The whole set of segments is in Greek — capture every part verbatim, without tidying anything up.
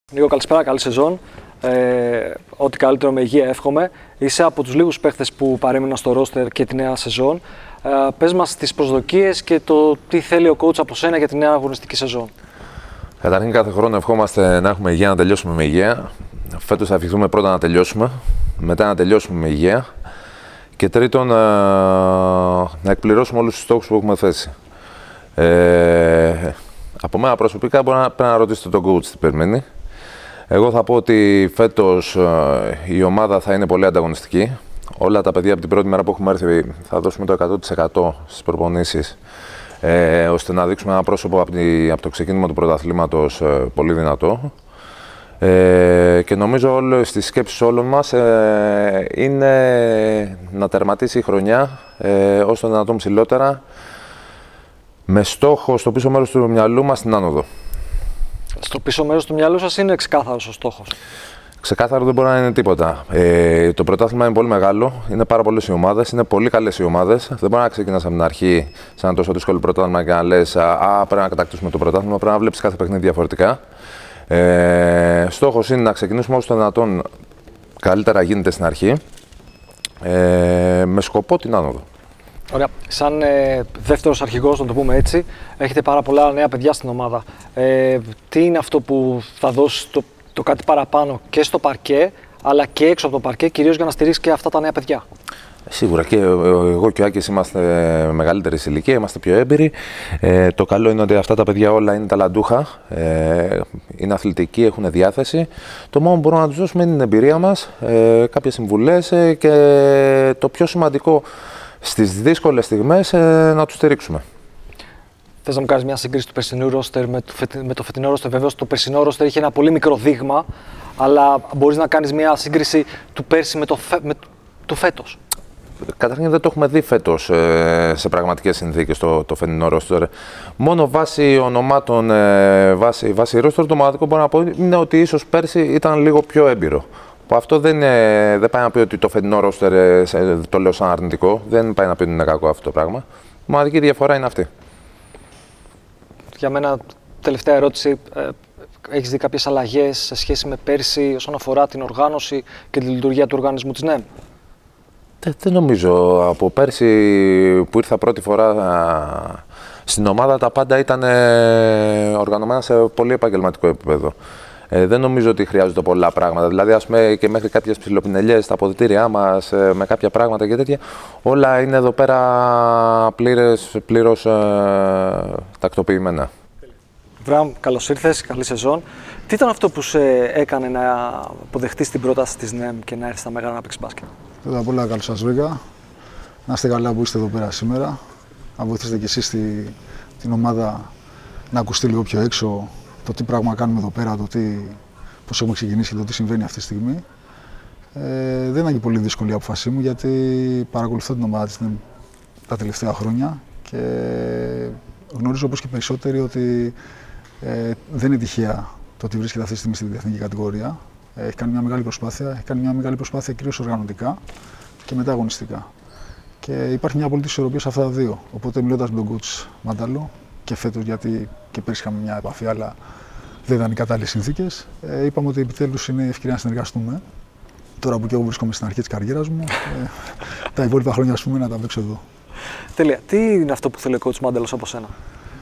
Νίκο, καλησπέρα, καλή σεζόν. Ε, ό,τι καλύτερο, με υγεία εύχομαι. Είσαι από τους λίγους παίχτες που παρέμειναν στο ρόστερ και τη νέα σεζόν. Ε, πες μας τις προσδοκίες και το τι θέλει ο coach από σένα για τη νέα αγωνιστική σεζόν. Καταρχήν, κάθε χρόνο ευχόμαστε να έχουμε υγεία, να τελειώσουμε με υγεία. Φέτος θα ευχηθούμε πρώτα να τελειώσουμε, μετά να τελειώσουμε με υγεία. Και τρίτον, να εκπληρώσουμε όλους τους στόχους που έχουμε θέσει. Ε, από μένα προσωπικά μπορεί να, πρέπει να ρωτήσετε τον coach τι περιμένει. Εγώ θα πω ότι φέτος η ομάδα θα είναι πολύ ανταγωνιστική. Όλα τα παιδιά από την πρώτη μέρα που έχουμε έρθει θα δώσουμε το εκατό τοις εκατό στις προπονήσεις, ε, ώστε να δείξουμε ένα πρόσωπο από, τη, από το ξεκίνημα του πρωταθλήματος ε, πολύ δυνατό. Ε, και νομίζω όλες τις σκέψεις όλων μας ε, είναι να τερματίσει η χρονιά ε, όσο το δυνατόν ψηλότερα, με στόχο στο πίσω μέρος του μυαλού μας την άνοδο. Στο πίσω μέρος του μυαλού σας είναι ξεκάθαρος ο στόχος? Ξεκάθαρο δεν μπορεί να είναι τίποτα. Ε, το πρωτάθλημα είναι πολύ μεγάλο, είναι πάρα πολλές οι ομάδες, είναι πολύ καλές οι ομάδες. Δεν μπορεί να ξεκινάς από την αρχή σε ένα τόσο δύσκολο πρωτάθλημα και να λες «Α, πρέπει να κατακτήσουμε το πρωτάθλημα», πρέπει να βλέπεις κάθε παιχνίδι διαφορετικά. Ε, στόχος είναι να ξεκινήσουμε όσο το δυνατόν καλύτερα γίνεται στην αρχή, ε, με σκοπό την άνοδο. Ωραία. Σαν ε, δεύτερος αρχηγός, να το πούμε έτσι, έχετε πάρα πολλά νέα παιδιά στην ομάδα. Ε, τι είναι αυτό που θα δώσει το, το κάτι παραπάνω και στο παρκέ, αλλά και έξω από το παρκέ, κυρίως για να στηρίξει και αυτά τα νέα παιδιά? Σίγουρα και εγώ και ο Άκης είμαστε μεγαλύτερη ηλικία, είμαστε πιο έμπειροι. Ε, το καλό είναι ότι αυτά τα παιδιά όλα είναι ταλαντούχα, ε, είναι αθλητικοί, έχουν διάθεση. Το μόνο που μπορούμε να τους δώσουμε είναι την εμπειρία μας, ε, κάποιες συμβουλές ε, και το πιο σημαντικό, στις δύσκολες στιγμές ε, να τους στηρίξουμε. Θες να μου κάνεις μια σύγκριση του περσινού ρόστερ με το, φετι... με το φετινό ρόστερ? Βεβαίως το περσινό ρόστερ είχε ένα πολύ μικρό δείγμα, αλλά μπορείς να κάνεις μια σύγκριση του πέρσι με το, φε... με το φέτος? Καταρχήν δεν το έχουμε δει φέτος ε, σε πραγματικές συνθήκες το, το φετινό ρόστερ. Μόνο βάσει ονομάτων, ε, βάσει, βάσει ρόστερ, το μοναδικό που μπορώ να πω είναι ότι ίσως πέρσι ήταν λίγο πιο έμπειρο. Που αυτό δεν, ε, δεν πάει να πει ότι το φετινό ρόστερ, ε, το λέω σαν αρνητικό, δεν πάει να πει ότι είναι κακό αυτό το πράγμα. Η μοναδική διαφορά είναι αυτή. Για μένα, τελευταία ερώτηση. Ε, έχεις δει κάποιες αλλαγές σε σχέση με πέρσι όσον αφορά την οργάνωση και τη λειτουργία του οργανισμού της ΝΕΜ? Δεν, δεν νομίζω. Από πέρσι που ήρθα πρώτη φορά α, στην ομάδα, τα πάντα ήταν ε, οργανωμένα σε πολύ επαγγελματικό επίπεδο. Ε, δεν νομίζω ότι χρειάζονται πολλά πράγματα. Δηλαδή, ας πούμε, και μέχρι κάποιες ψιλοπινελιές στα αποδυτήριά μας, ε, με κάποια πράγματα και τέτοια, όλα είναι εδώ πέρα πλήρες, πλήρως ε, τακτοποιημένα. Βραμ, καλώς ήρθες, καλή σεζόν. Τι ήταν αυτό που σε έκανε να αποδεχτείς την πρόταση της ΝΕΜ και να έρθεις στα Μέγαρα να παίξεις μπάσκετ? Πρώτα απ' όλα, καλώς σας βρήκα. Να είστε καλά που είστε εδώ πέρα σήμερα. Να βοηθήσετε κι εσείς τη, την ομάδα να ακουστεί λίγο πιο έξω το τι πράγμα κάνουμε εδώ πέρα, το τι, πώς έχουμε ξεκινήσει και το τι συμβαίνει αυτή τη στιγμή. Ε, δεν είναι και πολύ δύσκολη η απόφασή μου, γιατί παρακολουθώ την ομάδα της ΝΕΜ τα τελευταία χρόνια και γνωρίζω όπως και περισσότεροι ότι ε, δεν είναι τυχαία το ότι βρίσκεται αυτή τη στιγμή στη διεθνική κατηγορία. Ε, έχει κάνει μια μεγάλη προσπάθεια, έχει κάνει μια μεγάλη προσπάθεια κυρίως οργανωτικά και μετά αγωνιστικά. Και υπάρχει μια απολύτως ισορροπία σε αυτά τα δύο. Οπότε, μιλώντας με τον coach Μάνταλο και φέτος, γιατί και πέρσι είχαμε μια επαφή, αλλά δεν ήταν οι κατάλληλες συνθήκες, ε, είπαμε ότι επιτέλους είναι η ευκαιρία να συνεργαστούμε. Τώρα που και εγώ βρίσκομαι στην αρχή της καριέρας μου, ε, τα υπόλοιπα χρόνια, ας πούμε, να τα παίξω εδώ. Τέλεια. Τι είναι αυτό που θέλει ο coach Μάνταλος από σένα?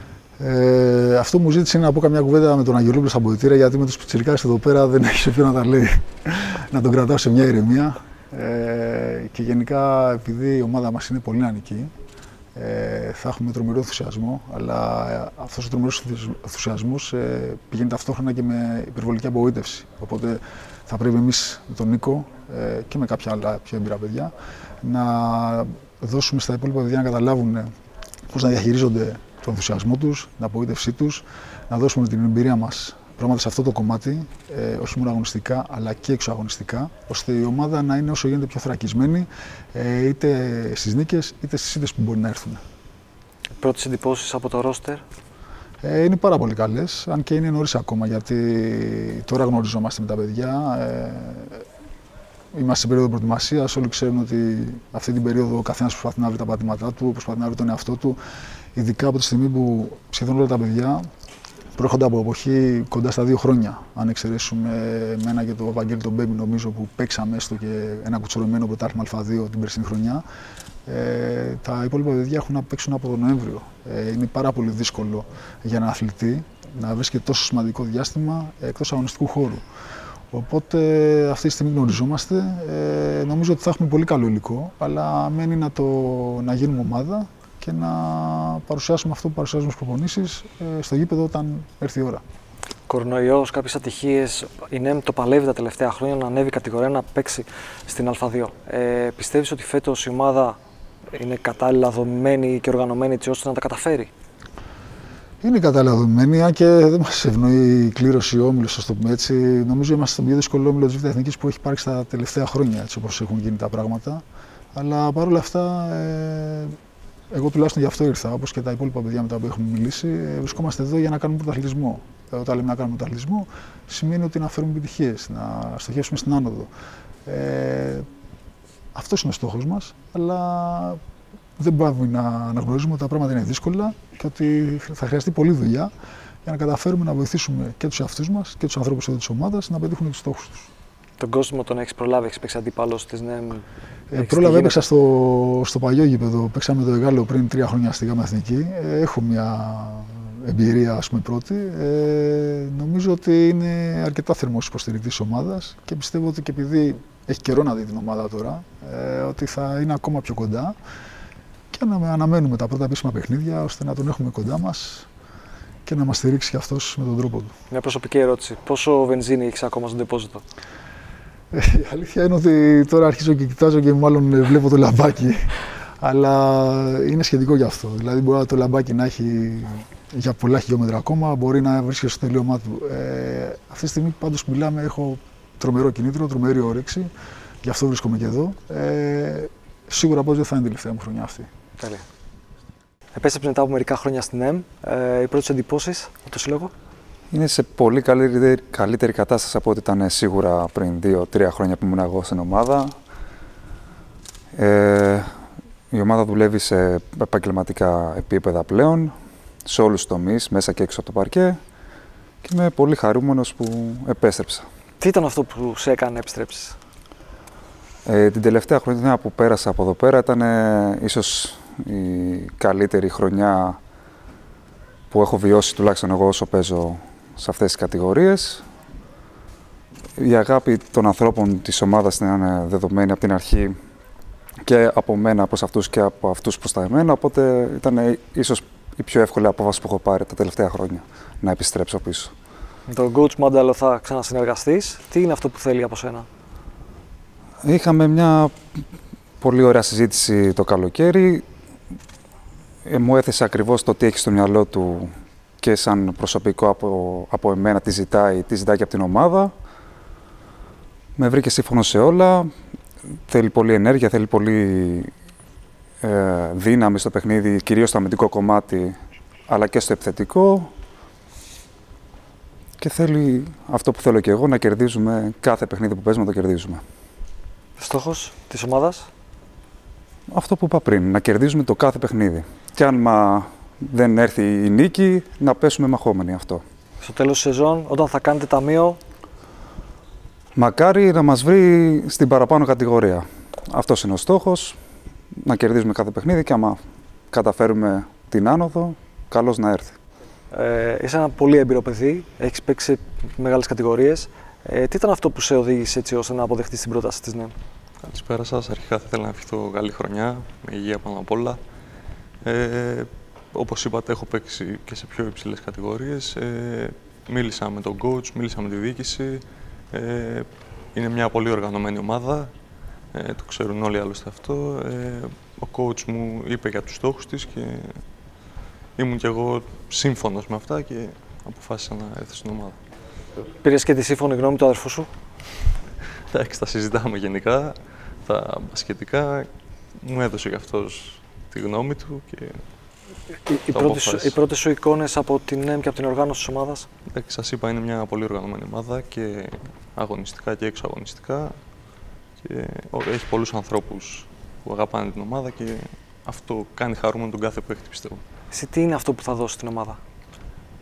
Ε, αυτό μου ζήτησε να πω καμιά κουβέντα με τον Αγγελόπουλο στα αποδυτήρια, γιατί με τους πιτσιρικάδες εδώ πέρα δεν έχει σε ποιο να τα λέει. Να τον κρατάω σε μια ηρεμία. Ε, και γενικά, επειδή η ομάδα μας είναι πολύ νεανική, ε, θα έχουμε τρομερό ενθουσιασμό, αλλά αυτός ο τρομερός ενθουσιασμός ε, πηγαίνει ταυτόχρονα και με υπερβολική απογοήτευση. Οπότε θα πρέπει εμείς με τον Νίκο ε, και με κάποια άλλα πιο έμπειρα παιδιά να δώσουμε στα υπόλοιπα παιδιά να καταλάβουν πώς να διαχειρίζονται τον ενθουσιασμό τους, την απογοήτευσή τους, να δώσουμε την εμπειρία μας πράγματα σε αυτό το κομμάτι, ε, όχι μόνο αγωνιστικά αλλά και εξωαγωνιστικά, ώστε η ομάδα να είναι όσο γίνεται πιο θωρακισμένη, ε, είτε στις νίκες είτε στις ήττες που μπορεί να έρθουν. Πρώτες εντυπώσεις από το ρόστερ? Ε, είναι πάρα πολύ καλές, αν και είναι νωρίς ακόμα, γιατί τώρα γνωριζόμαστε με τα παιδιά. Ε, Είμαστε σε περίοδο προετοιμασίας. Όλοι ξέρουν ότι αυτή την περίοδο ο καθένας προσπαθεί να βρει τα πατήματά του, προσπαθεί να βρει τον εαυτό του. Ειδικά από τη στιγμή που σχεδόν όλα τα παιδιά προέρχονται από εποχή κοντά στα δύο χρόνια. Αν εξαιρέσουμε εμένα και τον Βαγγέλη τον Μπέμπη, νομίζω που παίξαμε έστω και ένα κουτσουρωμένο πρωτάθλημα Α2 την περσινή χρονιά. Ε, τα υπόλοιπα παιδιά έχουν να παίξουν από τον Νοέμβριο. Ε, είναι πάρα πολύ δύσκολο για έναν αθλητή να βρίσκεται τόσο σημαντικό διάστημα εκτός αγωνιστικού χώρου. Οπότε αυτή τη στιγμή γνωριζόμαστε. Ε, νομίζω ότι θα έχουμε πολύ καλό υλικό, αλλά μένει να, το, να γίνουμε ομάδα και να παρουσιάσουμε αυτό που παρουσιάζουμε στις προπονήσεις ε, στο γήπεδο όταν έρθει η ώρα. Κορονοϊός, κάποιες ατυχίες. Η ΝΕΜ το παλεύει τα τελευταία χρόνια να ανέβει κατηγορία, να παίξει στην Α2. Ε, πιστεύεις ότι φέτος η ομάδα είναι κατάλληλα δομημένη και οργανωμένη έτσι ώστε να τα καταφέρει? Είναι κατάλληλα δομημένη, αν και δεν μας ευνοεί η κλήρωση όμιλος, α το πούμε έτσι. Νομίζω είμαστε στον πιο δύσκολο όμιλο της Β' Εθνικής που έχει υπάρξει τα τελευταία χρόνια, έτσι όπως έχουν γίνει τα πράγματα. Αλλά παρόλα αυτά, ε, εγώ τουλάχιστον γι' αυτό ήρθα, όπως και τα υπόλοιπα παιδιά με τα οποία έχουμε μιλήσει. Ε, βρισκόμαστε εδώ για να κάνουμε πρωταθλητισμό. Ε, όταν λέμε να κάνουμε πρωταθλητισμό, σημαίνει ότι να φέρουμε επιτυχίες, να στοχεύσουμε στην άνοδο. Ε, αυτός είναι ο στόχος μας, αλλά δεν πάμε να αναγνωρίζουμε ότι τα πράγματα είναι δύσκολα και ότι θα χρειαστεί πολλή δουλειά για να καταφέρουμε να βοηθήσουμε και τους εαυτούς μας και τους ανθρώπους εδώ της ομάδας να πετύχουν τους στόχους τους. Τον κόσμο τον έχεις προλάβει, έχεις παίξει αντίπαλος της ΝΕΜ? Ε, πρόλαβα, έπαιξα στο, στο παλιό γήπεδο, παίξαμε το Εγάλεο πριν τρία χρόνια στη ΓΑΜΑ Εθνική. Ε, έχω μια εμπειρία, ας πούμε, πρώτη. Ε, νομίζω ότι είναι αρκετά θερμός υποστηρικτής της ομάδας και πιστεύω ότι και επειδή έχει καιρό να δει την ομάδα τώρα, ε, ότι θα είναι ακόμα πιο κοντά. Και να αναμένουμε τα πρώτα επίσημα παιχνίδια ώστε να τον έχουμε κοντά μας και να μας στηρίξει και αυτός με τον τρόπο του. Μια προσωπική ερώτηση. Πόσο βενζίνη έχεις ακόμα στο ντεπόζιτο? Ε, η αλήθεια είναι ότι τώρα αρχίζω και κοιτάζω και μάλλον βλέπω το λαμπάκι. Αλλά είναι σχετικό γι' αυτό. Δηλαδή, μπορεί το λαμπάκι να έχει για πολλά χιλιόμετρα ακόμα, μπορεί να βρίσκεται στο τελείωμά του. Ε, αυτή τη στιγμή πάντως που μιλάμε, έχω τρομερό κινήτρο, τρομερή όρεξη. Γι' αυτό βρίσκομαι και εδώ. Ε, σίγουρα πως δεν θα είναι η τελευταία μου χρονιά αυτή. Τέλεια. Επέστρεψε μετά από μερικά χρόνια στην ΕΜ. Ε, οι πρώτες εντυπώσεις από το σύλλογο? Είναι σε πολύ καλύτερη, καλύτερη κατάσταση από ό,τι ήταν σίγουρα πριν δύο τρία χρόνια που ήμουν εγώ στην ομάδα. Ε, η ομάδα δουλεύει σε επαγγελματικά επίπεδα πλέον, σε όλους τους τομείς, μέσα και έξω από το παρκέ, και είμαι πολύ χαρούμενος που επέστρεψα. Τι ήταν αυτό που σε έκανε να επιστρέψεις? Ε, την τελευταία χρονιά που πέρασα από εδώ πέρα ήταν ε, ίσως η καλύτερη χρονιά που έχω βιώσει, τουλάχιστον εγώ όσο παίζω σε αυτές τις κατηγορίες. Η αγάπη των ανθρώπων της ομάδας είναι δεδομένη από την αρχή και από μένα προς αυτούς και από αυτούς προς τα εμένα, οπότε ήταν ίσως η πιο εύκολη απόφαση που έχω πάρει τα τελευταία χρόνια, να επιστρέψω πίσω. Με τον coach Μάνταλο θα ξανασυνεργαστείς. Τι είναι αυτό που θέλει από σένα? Είχαμε μια πολύ ωραία συζήτηση το καλοκαίρι. Ε, μου έθεσε ακριβώς το τι έχει στο μυαλό του και σαν προσωπικό από, από εμένα, τι ζητάει, τι ζητάει και από την ομάδα. Με βρήκε σύμφωνο σε όλα. Θέλει πολύ ενέργεια, θέλει πολύ ε, δύναμη στο παιχνίδι, κυρίως στο αμυντικό κομμάτι, αλλά και στο επιθετικό. Και θέλει αυτό που θέλω και εγώ, να κερδίζουμε κάθε παιχνίδι που παίζουμε, να το κερδίζουμε. Στόχος της ομάδας? Αυτό που είπα πριν, να κερδίζουμε το κάθε παιχνίδι. Και αν μα δεν έρθει η νίκη, να πέσουμε μαχόμενοι αυτό. Στο τέλος της σεζόν, όταν θα κάνετε ταμείο, μακάρι να μας βρει στην παραπάνω κατηγορία. Αυτός είναι ο στόχος, να κερδίζουμε κάθε παιχνίδι και άμα καταφέρουμε την άνοδο, καλώς να έρθει. Ε, είσαι ένα πολύ έμπειρο παιδί, έχεις παίξει σε μεγάλες κατηγορίες. Ε, τι ήταν αυτό που σε οδήγησε έτσι ώστε να αποδεχτείς την πρόταση της ΝΕΜ? Καλησπέρα σας. Αρχικά θα ήθελα να ευχηθώ καλή χρονιά, με υγεία πάνω απ' όλα. Ε, όπως είπατε, έχω παίξει και σε πιο υψηλές κατηγορίες. Ε, μίλησα με τον coach, μίλησα με τη διοίκηση. Ε, είναι μια πολύ οργανωμένη ομάδα. Ε, το ξέρουν όλοι άλλωστε αυτό. Ε, ο coach μου είπε για τους στόχους της και ήμουν κι εγώ σύμφωνος με αυτά και αποφάσισα να έρθω στην ομάδα. Πήρες και τη σύμφωνη γνώμη του αδερφού σου? Εντάξει, τα συζητάμε γενικά, τα μπασκετικά. Μου έδωσε και αυτός τη γνώμη του και οι, οι, πρώτες σου, οι πρώτες σου εικόνες από την ΝΕΜ και από την οργάνωση της ομάδας? Εντάξει, σας είπα, είναι μια πολύ οργανωμένη ομάδα και αγωνιστικά και έξω αγωνιστικά και έχει πολλούς ανθρώπους που αγαπάνε την ομάδα και αυτό κάνει χαρούμενο τον κάθε παίκτη, πιστεύω. Εσύ τι είναι αυτό που θα δώσει στην ομάδα?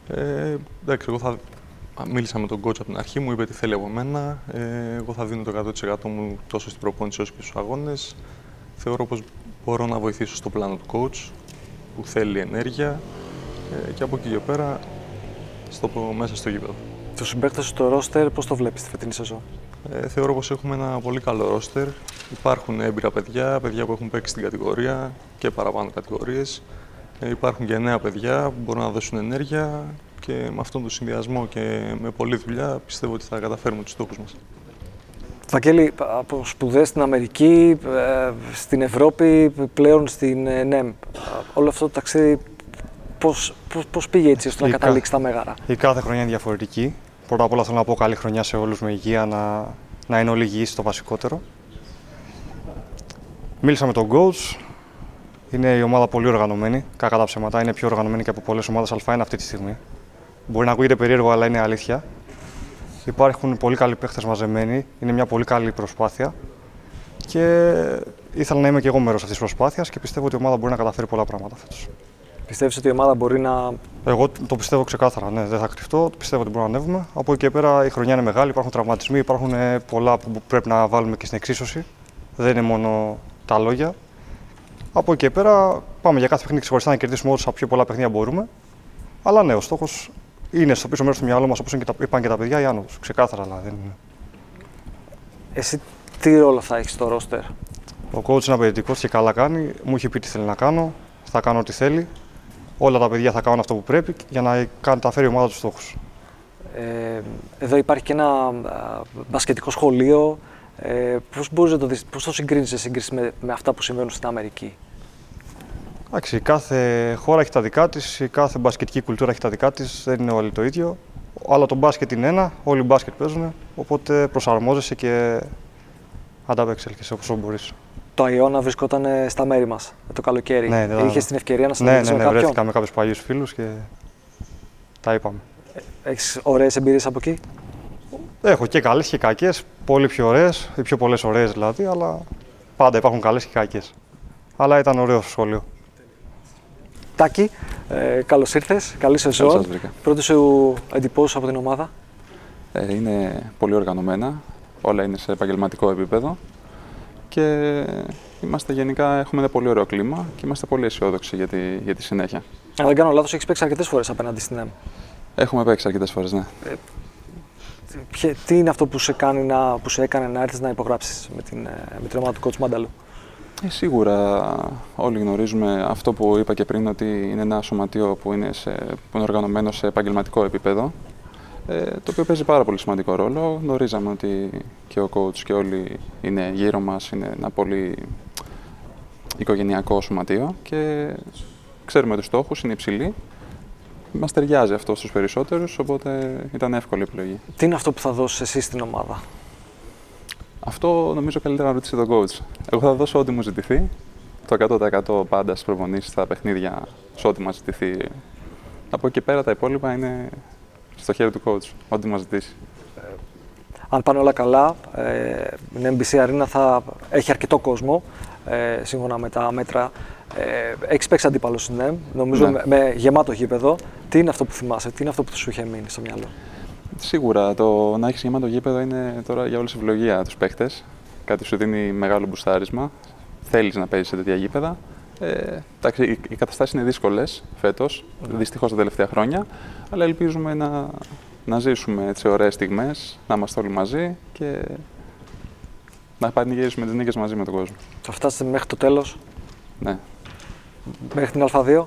Ε, εντάξει, εγώ θα μίλησα με τον coach από την αρχή, μου είπε τι θέλει από μένα. Ε, εγώ θα δίνω το εκατό τοις εκατό μου τόσο στην προπόνηση όσο και στους αγώνες. Θεωρώ πως μπορώ να βοηθήσω στο πλάνο του coach που θέλει ενέργεια ε, και από εκεί και πέρα στο, μέσα στο γήπεδο. Τους συμπαίκτες στο roster πώς το βλέπεις τη φετινή σεζόν? Ε, θεωρώ πως έχουμε ένα πολύ καλό roster. Υπάρχουν έμπειρα παιδιά, παιδιά που έχουν παίξει στην κατηγορία και παραπάνω κατηγορίες. Ε, υπάρχουν και νέα παιδιά που μπορούν να δώσουν ενέργεια και με αυτόν τον συνδυασμό και με πολλή δουλειά πιστεύω ότι θα καταφέρουμε τους στόχους μας. Βαγγέλη, από σπουδές στην Αμερική, στην Ευρώπη, πλέον στην ΕΝΕΜ, όλο αυτό το ταξίδι πώς, πώς, πώς πήγε έτσι ώστε να καταλήξει τα μέγαρα? Η κάθε χρονιά είναι διαφορετική. Πρώτα απ' όλα θέλω να πω καλή χρονιά σε όλους με υγεία, να, να είναι όλοι υγιείς το βασικότερο. Μίλησα με τον coach. Είναι η ομάδα πολύ οργανωμένη. Κακά τα ψέματα, είναι πιο οργανωμένη και από πολλές ομάδες Α1 αυτή τη στιγμή. Μπορεί να ακούγεται περίεργο, αλλά είναι αλήθεια. Υπάρχουν πολύ καλοί παίχτες μαζεμένοι. Είναι μια πολύ καλή προσπάθεια. Και ήθελα να είμαι και εγώ μέρος αυτής της προσπάθειας και πιστεύω ότι η ομάδα μπορεί να καταφέρει πολλά πράγματα φέτος. Πιστεύεις ότι η ομάδα μπορεί να. Εγώ το πιστεύω ξεκάθαρα, ναι, δεν θα κρυφτώ. Πιστεύω ότι μπορούμε να ανέβουμε. Από εκεί και πέρα η χρονιά είναι μεγάλη, υπάρχουν τραυματισμοί, υπάρχουν πολλά που πρέπει να βάλουμε και στην εξίσωση. Δεν είναι μόνο τα λόγια. Από εκεί και πέρα πάμε για κάθε παιχνίδι ξεχωριστά να κερδίσουμε όσα πιο πολλά παιχνίδια μπορούμε. Αλλά ναι, ο στόχος είναι στο πίσω μέρος του μυαλού μας, όπως είπαν και τα παιδιά, η άνοδος. Ξεκάθαρα, αλλά δεν είναι. Εσύ τι ρόλο θα έχεις στο roster? Ο coach είναι απαιτητικός και καλά κάνει. Μου είχε πει τι θέλει να κάνω. Θα κάνω ό,τι θέλει. Όλα τα παιδιά θα κάνουν αυτό που πρέπει για να καταφέρει η ομάδα τους στόχους. Ε, εδώ υπάρχει και ένα α, μπασκετικό σχολείο. Ε, πώς μπορείς να το δεις, πώς το συγκρίνεις σε σύγκριση με, με αυτά που συμβαίνουν στην Αμερική? Εντάξει, κάθε χώρα έχει τα δικά της, κάθε μπασκετική κουλτούρα έχει τα δικά της, δεν είναι όλοι το ίδιο. Αλλά το μπάσκετ είναι ένα, όλοι μπάσκετ παίζουν, οπότε προσαρμόζεσαι και ανταπεξέλθεις όπως μπορείς. Το Αϊώνα βρισκόταν στα μέρη μας το καλοκαίρι. Ναι, ναι, Είχες την ευκαιρία να συναντήσεις ναι, ναι, με ναι, κάποιον? βρέθηκα με κάποιους παλιούς φίλους και τα είπαμε. Έχεις ωραίες εμπειρίες από εκεί? Έχω και καλές και κακές, πολύ πιο ωραίες, ή πιο πολλές ωραίες δηλαδή, αλλά πάντα υπάρχουν καλές και κακές. Αλλά ήταν ωραίο στο σχολείο. Τάκη, ε, καλώς ήρθες, καλή σεζόν. Πρώτη σου εντυπώσεις από την ομάδα? Ε, είναι πολύ οργανωμένα, όλα είναι σε επαγγελματικό επίπεδο και είμαστε γενικά, έχουμε ένα πολύ ωραίο κλίμα και είμαστε πολύ αισιόδοξοι για τη, για τη συνέχεια. Αν δεν κάνω λάθος, έχεις παίξει αρκετές φορές απέναντι στην ΕΜ. Έχουμε παίξει αρκετές φορές, ναι. Ε, ποιο, τι είναι αυτό που σε, κάνει να, που σε έκανε να έρθεις να υπογράψεις με την, με την ομάδα του coach Μάνταλου? Ε, σίγουρα όλοι γνωρίζουμε αυτό που είπα και πριν, ότι είναι ένα σωματείο που είναι, σε, που είναι οργανωμένο σε επαγγελματικό επίπεδο, ε, το οποίο παίζει πάρα πολύ σημαντικό ρόλο. Γνωρίζαμε ότι και ο coach και όλοι είναι γύρω μας, είναι ένα πολύ οικογενειακό σωματείο και ξέρουμε τους στόχους, είναι υψηλοί. Μας ταιριάζει αυτό στους περισσότερους, οπότε ήταν εύκολη επιλογή. Τι είναι αυτό που θα δώσεις εσύ στην ομάδα? Αυτό νομίζω καλύτερα να ρωτήσει τον coach. Εγώ θα δώσω ό,τι μου ζητηθεί. Το εκατό τοις εκατό πάντα στις προπονήσεις, στα παιχνίδια, σε ό,τι μας ζητηθεί. Από εκεί πέρα τα υπόλοιπα είναι στο χέρι του coach, ό,τι μας ζητήσει. Ε, αν πάνε όλα καλά, ε, η Εμ Μπι Σι Arena θα έχει αρκετό κόσμο, ε, σύμφωνα με τα μέτρα. Ε, έχεις παίξει αντίπαλο στην ΕΜ, νομίζω ναι. με, με γεμάτο γήπεδο. Τι είναι αυτό που θυμάσαι, τι είναι αυτό που σου είχε μείνει στο μυαλό? Σίγουρα το να έχεις γεμάτο γήπεδο είναι τώρα για όλους ευλογία τους παίχτες. Κάτι σου δίνει μεγάλο μπουστάρισμα. Θέλεις να παίζεις σε τέτοια γήπεδα. Ε, εντάξει, οι καταστάσεις είναι δύσκολες φέτος, mm. δυστυχώς τα τελευταία χρόνια. Αλλά ελπίζουμε να, να ζήσουμε έτσι ωραίες στιγμές, να είμαστε όλοι μαζί και να πανηγυρίσουμε τις νίκες μαζί με τον κόσμο. Θα φτάσετε μέχρι το τέλος? Ναι. Μέχρι την Α2?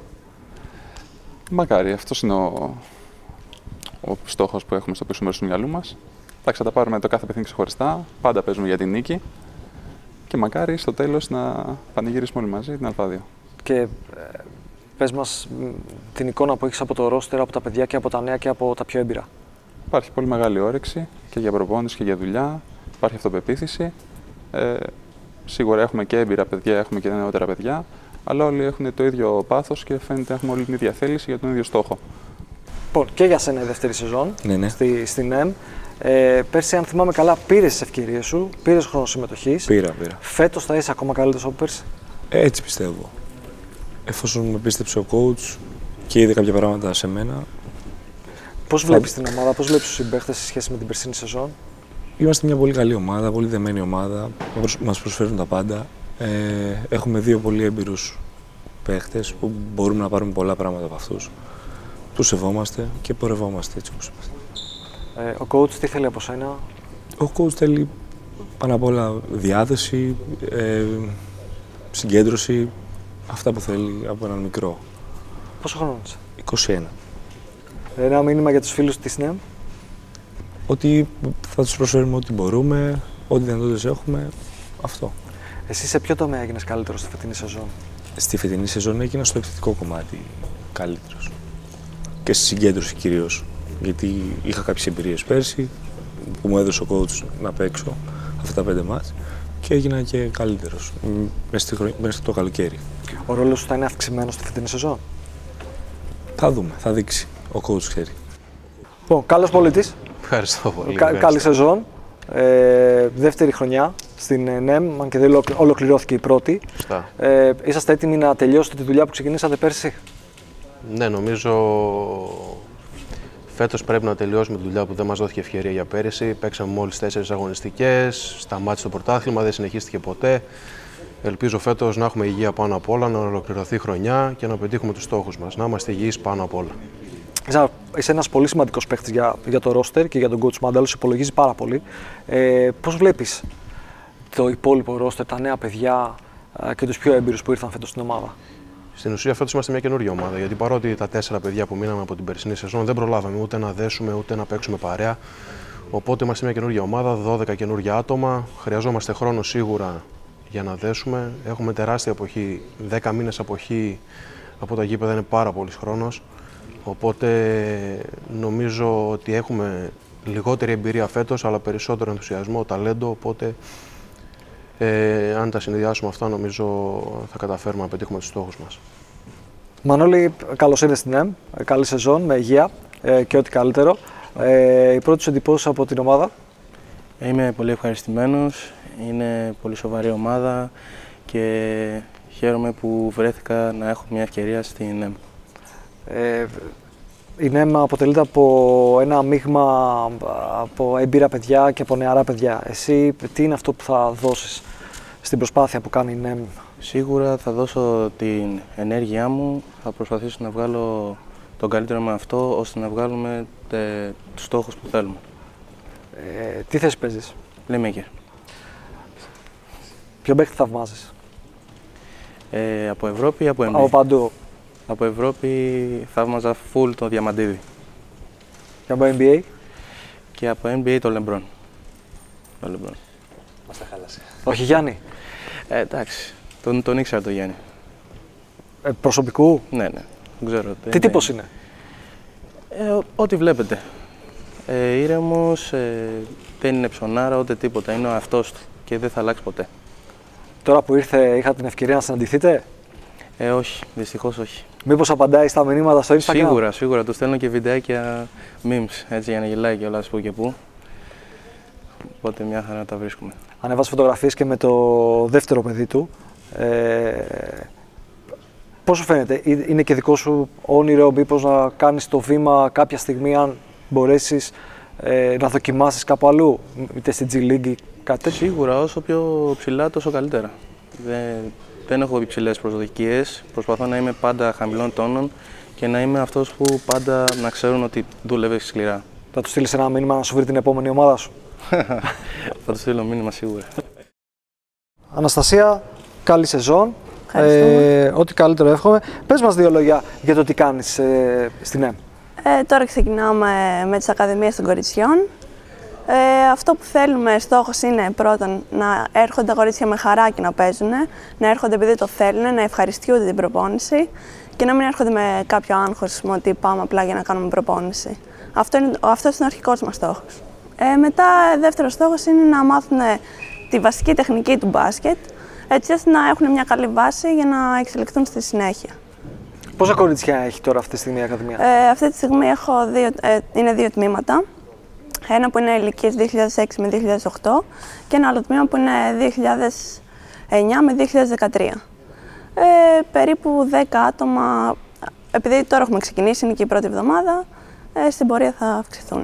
Μακάρι, αυτός είναι ο, ο στόχος που έχουμε στο πίσω μέρος του μυαλού μας. Θα τα πάρουμε το κάθε παιχνίδι ξεχωριστά, πάντα παίζουμε για την νίκη και μακάρι στο τέλος να πανηγυρίσουμε όλοι μαζί την Α2. Και ε, πες μας την εικόνα που έχεις από το ρόστερ, από τα παιδιά και από τα νέα και από τα πιο έμπειρα. Υπάρχει πολύ μεγάλη όρεξη και για προπόνηση και για δουλειά, υπάρχει αυτοπεποίθηση. Ε, σίγουρα έχουμε και έμπειρα παιδιά, έχουμε και νεότερα παιδιά, αλλά όλοι έχουν το ίδιο πάθος και φαίνεται έχουμε όλη την ίδια θέληση για τον ίδιο στόχο. Λοιπόν, και για σένα η δεύτερη σεζόν ναι, ναι. Στη, στην ΕΜ. Ε, πέρσι, αν θυμάμαι καλά, πήρες τις ευκαιρίες σου, πήρες χρόνο συμμετοχής. Πήρα, πήρα. Φέτος θα είσαι ακόμα καλύτερος από πέρσι? Έτσι πιστεύω. Εφόσον με πίστεψε ο coach και είδε κάποια πράγματα σε μένα, Πώς βλέπεις την ομάδα, πώς βλέπεις τους συμπαίχτες σε σχέση με την περσίνη σεζόν? Είμαστε μια πολύ καλή ομάδα, πολύ δεμένη ομάδα. Μας προσφέρουν τα πάντα. Ε, έχουμε δύο πολύ έμπειρους παίχτες που μπορούμε να πάρουμε πολλά πράγματα από αυτούς. Τους σεβόμαστε και πορευόμαστε έτσι όπως είμαστε. Ε, ο coach τι θέλει από σένα? Ο coach θέλει πάνω απ' όλα διάθεση, ε, συγκέντρωση, αυτά που θέλει από έναν μικρό. Πόσο χρόνο είσαι? είκοσι ένα. Ένα μήνυμα για τους φίλους της ΝΕΜ? Ότι θα τους προσφέρουμε ό,τι μπορούμε, ό,τι δυνατότητες έχουμε, αυτό. Εσύ σε ποιο τομέα έγινες καλύτερος στη φετινή σεζόν? Στη φετινή σεζόν έγινα στο επιθετικό κομμάτι καλύτερος. Και στη συγκέντρωση κυρίως. Γιατί είχα κάποιες εμπειρίες πέρσι που μου έδωσε ο coach να παίξω αυτά τα πέντε μάτς και έγινα και καλύτερος μέσα, χρονιά, μέσα στο καλοκαίρι. Ο ρόλος σου θα είναι αυξημένος στη φετινή σεζόν? Θα δούμε, θα δείξει. Ο coach ξέρει. Λοιπόν, καλός πολίτης. Ευχαριστώ πολύ. Κα, καλή σεζόν. Ε, δεύτερη χρονιά στην ΝΕΜ, αν και δεν ολοκληρώθηκε η πρώτη. Ε, είσαστε έτοιμοι να τελειώσετε τη δουλειά που ξεκινήσατε πέρσι? Ναι, νομίζω φέτος πρέπει να τελειώσουμε τη δουλειά που δεν μας δόθηκε ευκαιρία για πέρυσι. Παίξαμε μόλις τέσσερις αγωνιστικές, σταμάτησε το πρωτάθλημα, δεν συνεχίστηκε ποτέ. Ελπίζω φέτος να έχουμε υγεία πάνω απ' όλα, να ολοκληρωθεί η χρονιά και να πετύχουμε τους στόχους μας. Να είμαστε υγιείς πάνω απ' όλα. Είσαι ένας πολύ σημαντικός παίχτης για, για το roster και για τον coach Μάνταλος, υπολογίζει πάρα πολύ. Ε, πώς βλέπεις το υπόλοιπο roster, τα νέα παιδιά και τους πιο έμπειρους που ήρθαν φέτος στην ομάδα? Στην ουσία, φέτος είμαστε μια καινούργια ομάδα. Γιατί παρότι τα τέσσερα παιδιά που μείναμε από την περσινή σεζόν δεν προλάβαμε ούτε να δέσουμε ούτε να παίξουμε παρέα. Οπότε είμαστε μια καινούργια ομάδα, δώδεκα καινούργια άτομα. Χρειαζόμαστε χρόνο σίγουρα για να δέσουμε. Έχουμε τεράστια αποχή, δέκα μήνες αποχή από τα γήπεδα είναι πάρα πολύς χρόνος. Οπότε νομίζω ότι έχουμε λιγότερη εμπειρία φέτος, αλλά περισσότερο ενθουσιασμό, ταλέντο. Οπότε ε, αν τα συνδυάσουμε αυτά, νομίζω θα καταφέρουμε να πετύχουμε τους στόχους μας. Μανώλη, καλώς ήρθες στην ΕΜ. Καλή σεζόν, με υγεία ε, και ό,τι καλύτερο. Ε, οι πρώτες εντυπώσεις από την ομάδα? Είμαι πολύ ευχαριστημένος. Είναι πολύ σοβαρή ομάδα και χαίρομαι που βρέθηκα να έχω μια ευκαιρία στην ΕΜ. Ε, η ΝΕΜ αποτελείται από ένα μείγμα από έμπειρα παιδιά και από νεαρά παιδιά. Εσύ τι είναι αυτό που θα δώσεις στην προσπάθεια που κάνει η ΝΕΜ? Σίγουρα θα δώσω την ενέργειά μου, θα προσπαθήσω να βγάλω τον καλύτερο με αυτό, ώστε να βγάλουμε τε, τους στόχους που θέλουμε. Ε, τι θέση παίζεις? Playmaker. Ποιο παίκτη θαυμάζεις? Ε, από Ευρώπη ή από N B A? Από παντού. Από Ευρώπη θαύμαζα full το Διαμαντίδη. Και από N B A? Και από N B A το LeBron. Το LeBron. Μας τα χάλασε. Όχι Γιάννη? Ε, εντάξει, τον, τον ήξερα το Γιάννη. Ε, προσωπικού? Ναι, ναι. Ξέρω, τι είναι... τύπος είναι? Ε, ό,τι βλέπετε. Ε, ήρεμος, ε, δεν είναι ψωνάρα, ούτε τίποτα. Είναι ο αυτός του και δεν θα αλλάξει ποτέ. Τώρα που ήρθε, είχα την ευκαιρία να συναντηθείτε? Ε, όχι, δυστυχώς όχι. Μήπως απαντάει στα μηνύματα στο Instagram? Σίγουρα, σίγουρα. Του στέλνω και βιντεάκια memes, έτσι, για να γελάει κιόλας που και που. Οπότε μια χαρά τα βρίσκουμε. Ανέβασε φωτογραφίες και με το δεύτερο παιδί του. Ε, πώς σου φαίνεται, είναι και δικό σου όνειρο μήπως να κάνεις το βήμα κάποια στιγμή, αν μπορέσεις ε, να δοκιμάσεις κάπου αλλού, είτε στην G League, κάτι τέτοιο? Σίγουρα, όσο πιο ψηλά τόσο καλύτερα. Δεν, δεν έχω υψηλές προσδοκίες, προσπαθώ να είμαι πάντα χαμηλών τόνων και να είμαι αυτός που πάντα να ξέρουν ότι δούλευε σκληρά. Θα του στείλεις ένα μήνυμα να σου βρει την επόμενη ομάδα σου? Θα του στείλω μήνυμα σίγουρα. Αναστασία, καλή σεζόν. Ε, ό,τι καλύτερο εύχομαι. Πες μας δύο λόγια για το τι κάνεις ε, στην ΕΜ. Ε, τώρα ξεκινάμε με τις Ακαδημίες των Κοριτσιών. Ε, αυτό που θέλουμε, στόχος είναι πρώτον να έρχονται τα κορίτσια με χαρά και να παίζουν, να έρχονται επειδή το θέλουν, να ευχαριστιούνται την προπόνηση και να μην έρχονται με κάποιο άγχος ότι πάμε απλά για να κάνουμε προπόνηση. Αυτό είναι, αυτός είναι ο αρχικός μας στόχος. Ε, μετά, δεύτερος στόχος είναι να μάθουν τη βασική τεχνική του μπάσκετ, έτσι ώστε να έχουν μια καλή βάση για να εξελιχθούν στη συνέχεια. Πόσα κορίτσια έχει τώρα αυτή τη στιγμή η Ακαδημία? Ε, αυτή τη στιγμή έχω δύο, ε, είναι δύο τμήματα. Ένα που είναι ηλικίες δύο χιλιάδες έξι με δύο χιλιάδες οκτώ και ένα άλλο τμήμα που είναι δύο χιλιάδες εννιά με δύο χιλιάδες δεκατρία. Ε, περίπου δέκα άτομα, επειδή τώρα έχουμε ξεκινήσει, είναι και η πρώτη εβδομάδα, ε, στην πορεία θα αυξηθούν.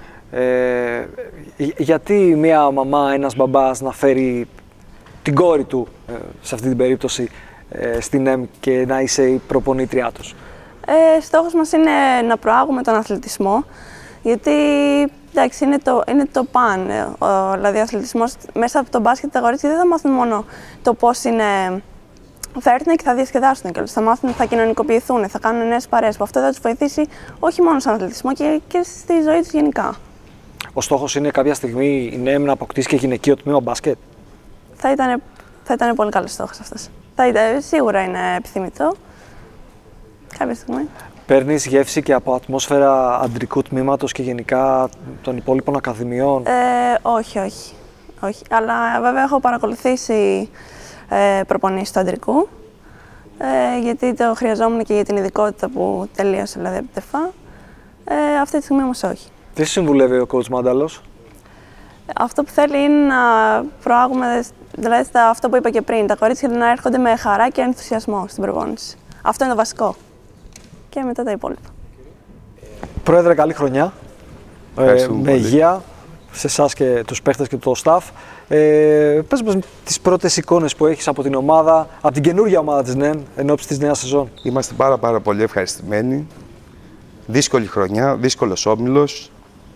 Ε, γιατί μια μαμά, ένας μπαμπάς να φέρει την κόρη του, ε, σε αυτή την περίπτωση, ε, στην ΕΜ και να είσαι η προπονήτριά τους? Ε, στόχος μας είναι να προάγουμε τον αθλητισμό, γιατί εντάξει, είναι, το, είναι το παν. Ε, ο, δηλαδή ο αθλητισμός μέσα από τον μπάσκετ τα κορίτσια δεν θα μάθουν μόνο το πώς είναι. Θα έρθουν και θα διασκεδάσουν κιόλας, θα μάθουν, θα κοινωνικοποιηθούν, θα κάνουν νέες παρέες. Αυτό θα τους βοηθήσει όχι μόνο στον αθλητισμό και, και στη ζωή τους γενικά. Ο στόχος είναι κάποια στιγμή η ΝΕΜ να αποκτήσει και γυναικείο τμήμα μπάσκετ? Θα ήταν, θα ήταν πολύ καλός στόχος αυτός. Θα ήταν, σίγουρα είναι επιθυμητό. Κάποια στιγμή. Παίρνεις γεύση και από ατμόσφαιρα αντρικού τμήματος και γενικά των υπόλοιπων ακαδημιών? Ε, όχι, όχι, όχι. Αλλά βέβαια έχω παρακολουθήσει ε, προπονήσεις του αντρικού, ε, γιατί το χρειαζόμουν και για την ειδικότητα που τελείωσε, δηλαδή από ΤΕΦΑ. Ε, αυτή τη στιγμή όμως όχι. Τι συμβουλεύει ο coach Μάνταλος? Αυτό που θέλει είναι να προάγουμε, δηλαδή αυτό που είπα και πριν, τα κορίτσια να έρχονται με χαρά και ενθουσιασμό στην προπόνηση. Αυτό είναι το βασικό. Και μετά τα υπόλοιπα. Πρόεδρε, καλή χρονιά. Ε, με υγεία σε εσάς και τους παίχτες και το staff. Ε, πες μας τις πρώτες εικόνες που έχεις από την ομάδα, από την καινούργια ομάδα της ΝΕΜ εν ώψη της νέας σεζόν. Είμαστε πάρα, πάρα πολύ ευχαριστημένοι. Δύσκολη χρονιά, δύσκολος όμιλος.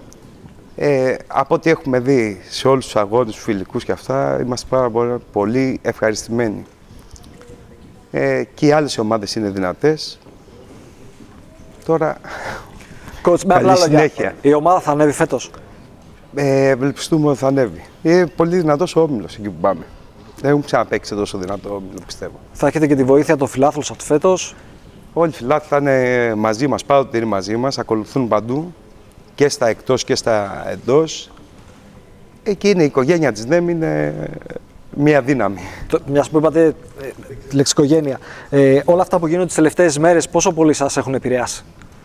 Ε, από ό,τι έχουμε δει σε όλους τους αγώνες, τους φιλικούς και αυτά, είμαστε πάρα πολύ, πολύ ευχαριστημένοι. Ε, και οι άλλες ομάδες είναι δυνατές. Τώρα, Coach, με καλή συνέχεια. Η ομάδα θα ανέβει φέτος? Ε, ευελπιστούμε ότι θα ανέβει. Είναι πολύ δυνατός ο όμιλος εκεί που πάμε. Δεν έχουμε ξαναπαίξει τόσο δυνατό όμιλο, πιστεύω. Θα έχετε και τη βοήθεια των φιλάθλων από φέτος? Όλοι οι φιλάθλοι θα είναι μαζί μας, πάντοτε είναι μαζί μας, ακολουθούν παντού και στα εκτός και στα εντός. Εκεί είναι η οικογένεια της ΝΕΜ, είναι μία δύναμη. Μιας που είπατε ε, λεξικογένεια, ε, όλα αυτά που γίνονται τις τελευταίες μέρες, πόσο πολύ σας έχουν επηρεάσει?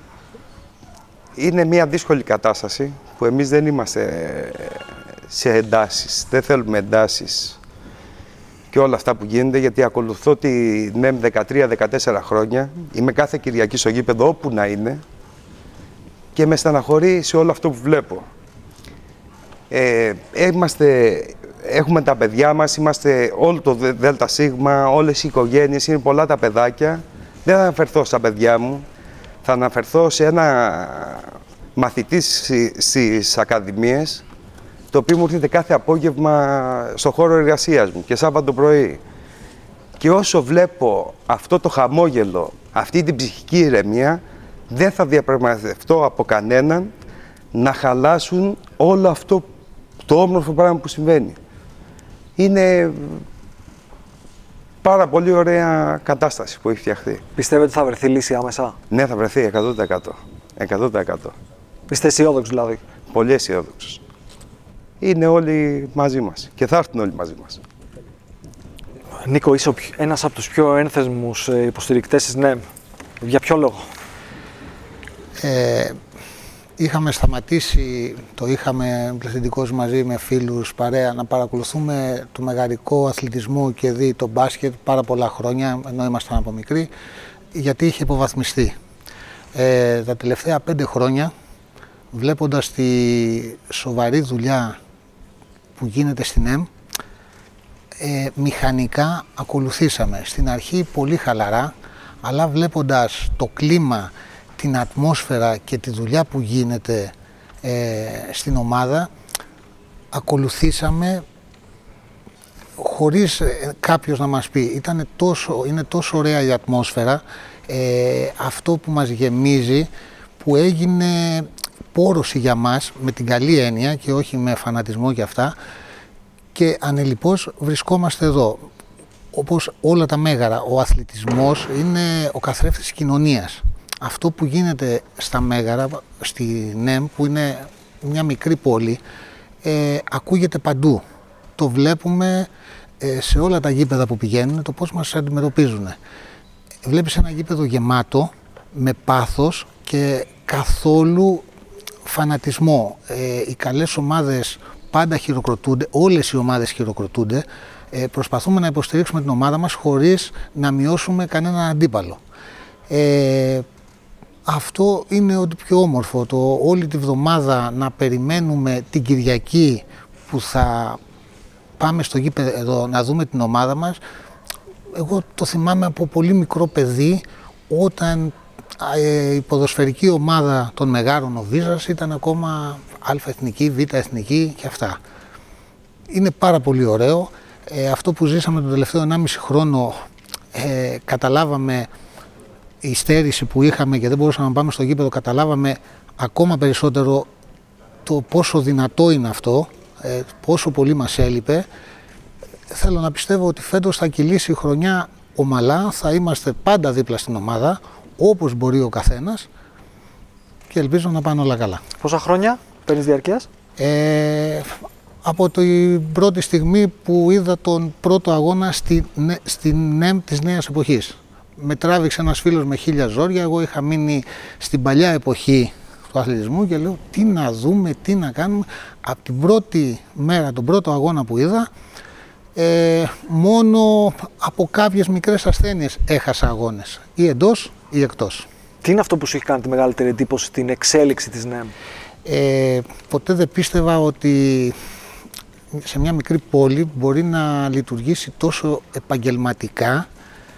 Είναι μία δύσκολη κατάσταση που εμείς δεν είμαστε σε εντάσεις, δεν θέλουμε εντάσεις και όλα αυτά που γίνεται, γιατί ακολουθώ τη ΝΕΜ δεκατρία δεκατέσσερα χρόνια, είμαι κάθε Κυριακή στο γήπεδο όπου να είναι και με στεναχωρεί σε όλο αυτό που βλέπω. Ε, είμαστε, έχουμε τα παιδιά μας, είμαστε όλο το ΔΣ, όλες οι οικογένειες, είναι πολλά τα παιδάκια. Δεν θα αναφερθώ στα παιδιά μου, θα αναφερθώ σε ένα μαθητή στις ακαδημίες, το οποίο μου έρχεται κάθε απόγευμα στο χώρο εργασίας μου και Σάββατο πρωί. Και όσο βλέπω αυτό το χαμόγελο, αυτή την ψυχική ηρεμία, δεν θα διαπραγματευτώ από κανέναν να χαλάσουν όλο αυτό το όμορφο πράγμα που συμβαίνει. Είναι πάρα πολύ ωραία κατάσταση που έχει φτιαχτεί. Πιστεύετε ότι θα βρεθεί λύση άμεσα? Ναι, θα βρεθεί εκατό τοις εκατό. εκατό τοις εκατό. Είστε αισιόδοξοι δηλαδή? Πολύ αισιόδοξος. Είναι όλοι μαζί μας και θα έρθουν όλοι μαζί μας. Νίκο, είσαι ένας από τους πιο ένθερμους υποστηρικτές της ΝΕΜ. Για ποιο λόγο? Ε, είχαμε σταματήσει, το είχαμε πληθυντικός μαζί με φίλους, παρέα, να παρακολουθούμε το μεγαλικό αθλητισμό και δει το μπάσκετ πάρα πολλά χρόνια, ενώ ήμασταν από μικροί, γιατί είχε υποβαθμιστεί. Ε, τα τελευταία πέντε χρόνια, βλέποντας τη σοβαρή δουλειά που γίνεται στην ΝΕΜ, ε, μηχανικά ακολουθήσαμε. Στην αρχή πολύ χαλαρά, αλλά βλέποντας το κλίμα, την ατμόσφαιρα και τη δουλειά που γίνεται ε, στην ομάδα, ακολουθήσαμε χωρίς ε, κάποιος να μας πει. Ήτανε τόσο, είναι τόσο ωραία η ατμόσφαιρα, ε, αυτό που μας γεμίζει, που έγινε πόρωση για μας, με την καλή έννοια και όχι με φανατισμό και αυτά, και ανελιπώς βρισκόμαστε εδώ. Όπως όλα τα μέγαρα, ο αθλητισμός είναι ο καθρέφτης της κοινωνίας. Αυτό που γίνεται στα μέγαρα, στη ΝΕΜ, που είναι μια μικρή πόλη, ε, ακούγεται παντού. Το βλέπουμε ε, σε όλα τα γήπεδα που πηγαίνουν, το πώς μας αντιμετωπίζουν. Βλέπεις ένα γήπεδο γεμάτο, με πάθος και καθόλου φανατισμό. Ε, οι καλές ομάδες πάντα χειροκροτούνται, όλες οι ομάδες χειροκροτούνται. Ε, προσπαθούμε να υποστηρίξουμε την ομάδα μας χωρίς να μειώσουμε κανέναν αντίπαλο. Ε, αυτό είναι ό,τι πιο όμορφο. Το όλη τη βδομάδα να περιμένουμε την Κυριακή που θα πάμε στο γήπεδο να δούμε την ομάδα μας. Εγώ το θυμάμαι από πολύ μικρό παιδί, όταν η ποδοσφαιρική ομάδα των Μεγάρων, ο Βίζας, ήταν ακόμα Α εθνική, Β εθνική και αυτά. Είναι πάρα πολύ ωραίο. Ε, αυτό που ζήσαμε τον τελευταίο ενάμιση χρόνο, ε, καταλάβαμε η στέρηση που είχαμε και δεν μπορούσαμε να πάμε στο γήπεδο, καταλάβαμε ακόμα περισσότερο το πόσο δυνατό είναι αυτό, ε, πόσο πολύ μας έλειπε. Θέλω να πιστεύω ότι φέτος θα κυλήσει η χρονιά ομαλά, θα είμαστε πάντα δίπλα στην ομάδα, όπως μπορεί ο καθένας, και ελπίζω να πάνε όλα καλά. Πόσα χρόνια παίρνεις διαρκείας? Ε, από την πρώτη στιγμή που είδα τον πρώτο αγώνα στη, στην ΝΕΜ της νέας εποχής. Με τράβηξε ένας φίλος με χίλια ζόρια, εγώ είχα μείνει στην παλιά εποχή του αθλητισμού και λέω τι να δούμε, τι να κάνουμε. Από την πρώτη μέρα, τον πρώτο αγώνα που είδα, ε, μόνο από κάποιες μικρές ασθένειες έχασα αγώνες, ή εντός ή εκτός. Τι είναι αυτό που σου έχει κάνει τη μεγαλύτερη εντύπωση στην εξέλιξη της ΝΕΜ? Ε, ποτέ δεν πίστευα ότι σε μια μικρή πόλη μπορεί να λειτουργήσει τόσο επαγγελματικά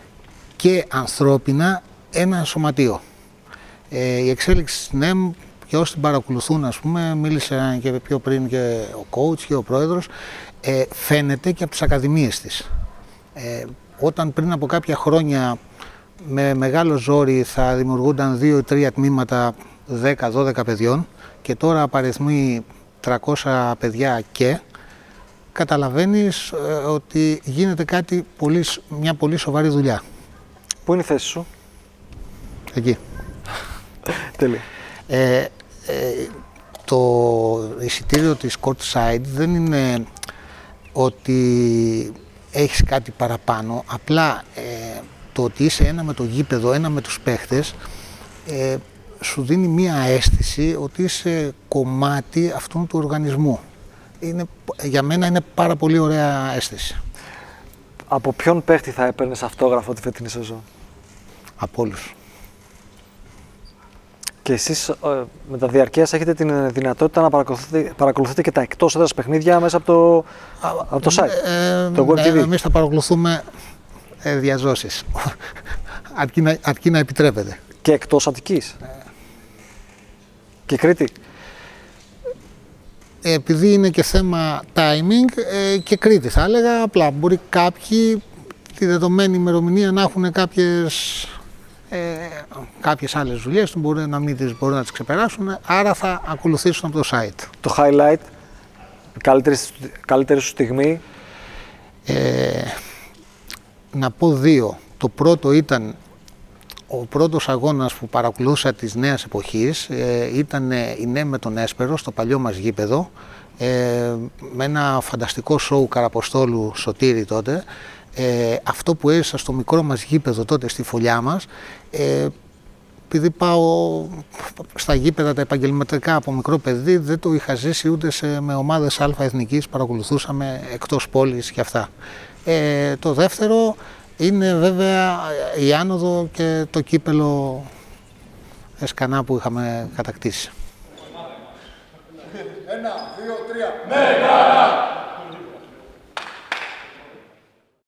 και ανθρώπινα ένα σωματείο. Ε, η εξέλιξη της ΝΕΜ, και όσοι την παρακολουθούν, ας πούμε, μίλησε και πιο πριν και ο coach και ο πρόεδρος, ε, φαίνεται και από τις ακαδημίες της. Ε, όταν πριν από κάποια χρόνια με μεγάλο ζόρι θα δημιουργούνταν δύο ή τρία τμήματα δέκα δώδεκα παιδιών και τώρα απαριθμεί τριακόσια παιδιά, και καταλαβαίνεις ε, ότι γίνεται κάτι πολύ, μια πολύ σοβαρή δουλειά. Πού είναι η θέση σου? Εκεί. Τέλεια. Ε, ε, το εισιτήριο της courtside δεν είναι ότι έχεις κάτι παραπάνω, απλά ε, το ότι είσαι ένα με το γήπεδο, ένα με τους παίχτες, ε, σου δίνει μία αίσθηση ότι είσαι κομμάτι αυτού του οργανισμού. Είναι, για μένα είναι πάρα πολύ ωραία αίσθηση. Από ποιον παίχτη θα έπαιρνες αυτόγραφο τη φετινή σεζόν? Από όλους. Και εσείς με τα διαρκείας έχετε την δυνατότητα να παρακολουθείτε, παρακολουθείτε και τα εκτός έδρας παιχνίδια μέσα από το, από το site, ε, το World ναι, τι βι. Εμείς θα παρακολουθούμε ε, διαζώσεις, αρκεί, να, αρκεί να επιτρέπεται. Και εκτός Αττικής. Ε. Και Κρήτη. Επειδή είναι και θέμα timing, ε, και Κρήτη θα έλεγα, απλά μπορεί κάποιοι τη δεδομένη ημερομηνία να έχουν κάποιες, ε, κάποιες άλλες δουλειές, μπορεί να μην τις μπορούν να τις ξεπεράσουν, άρα θα ακολουθήσουν από το site. Το highlight, καλύτερη, καλύτερη σου στιγμή? Ε, να πω δύο. Το πρώτο ήταν ο πρώτος αγώνας που παρακολούθησα της νέας εποχής, ε, ήταν η ΝΕΜ με τον Έσπερο στο παλιό μας γήπεδο, ε, με ένα φανταστικό σοου Καραποστόλου Σωτήρη τότε. Ε, αυτό που έζησα στο μικρό μας γήπεδο τότε στη φωλιά μας, ε, επειδή πάω στα γήπεδα τα επαγγελματικά από μικρό παιδί, δεν το είχα ζήσει ούτε σε, με ομάδες Α εθνικής, παρακολουθούσαμε εκτός πόλης και αυτά. Ε, το δεύτερο είναι βέβαια η άνοδο και το κύπελο Εσκανά που είχαμε κατακτήσει. Ένα, δύο, τρία. Μεγάρα!